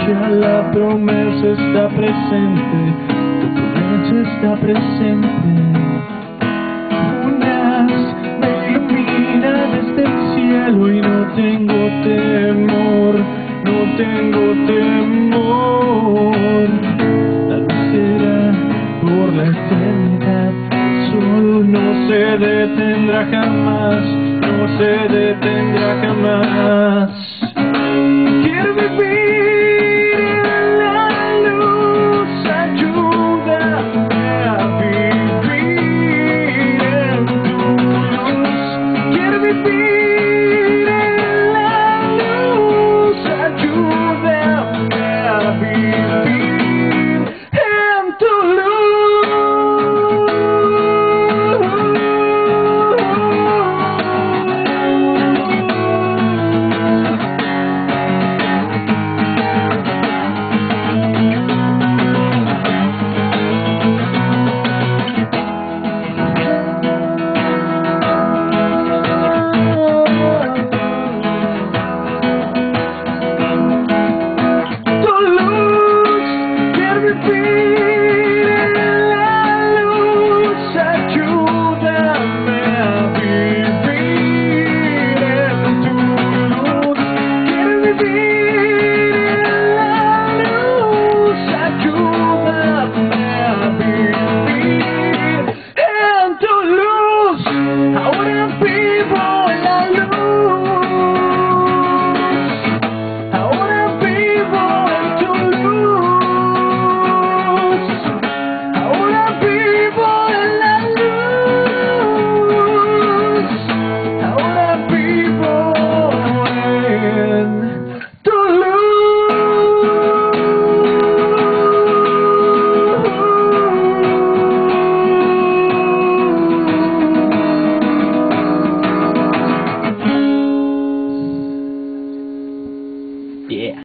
ya la promesa está presente, tu promesa está presente. Un haz me ilumina desde el cielo y no tengo temor, no tengo temor. La luz será por la eternidad, el sol no se detendrá jamás, no se detendrá jamás.